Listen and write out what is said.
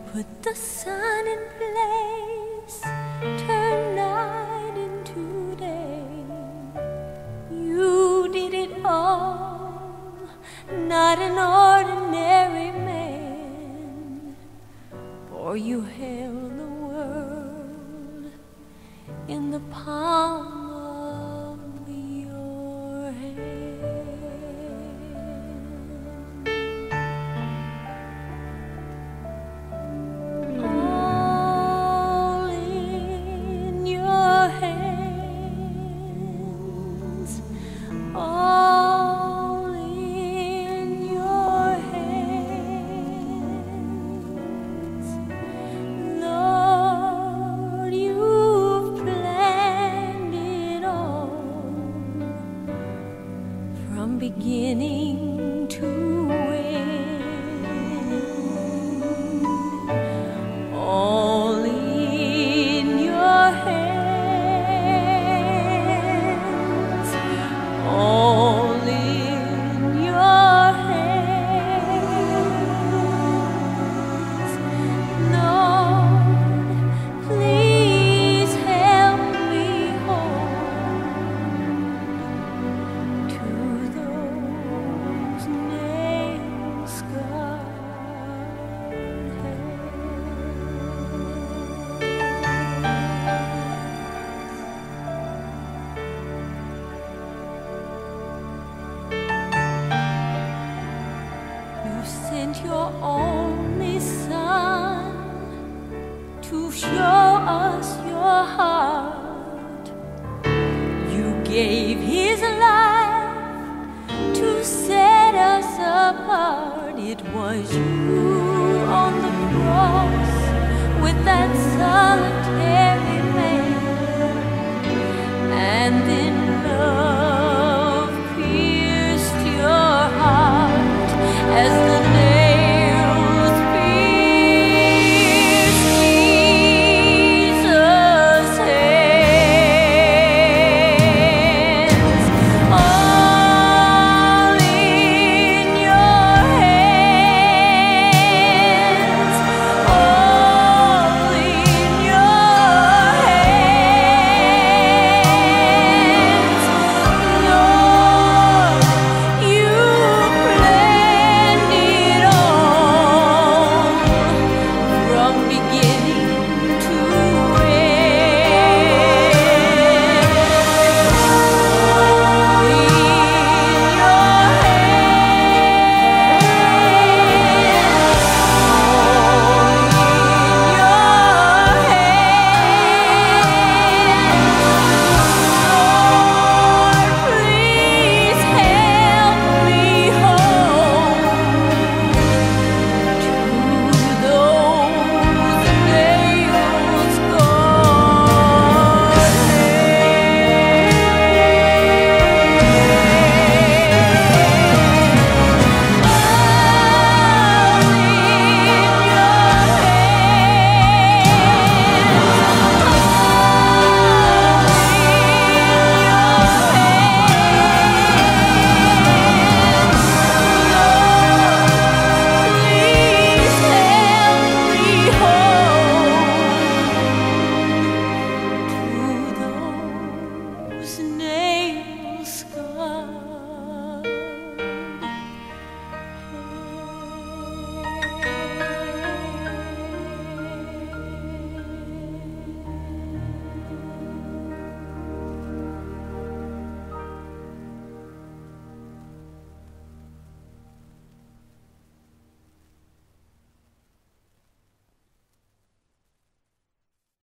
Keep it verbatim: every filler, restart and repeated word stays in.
Put the sun in place, turn night into day. You did it all, not an ordinary man, for you held the world in the palm of your hand. All in your hands, Lord, you've planned it all from beginning to end. All in your hands, all in your hands. Lord, please help me hold to those nail-scarred You sent your only Son to show us your heart. You gave His life to set us apart. It was you on the cross with that solitary man, and then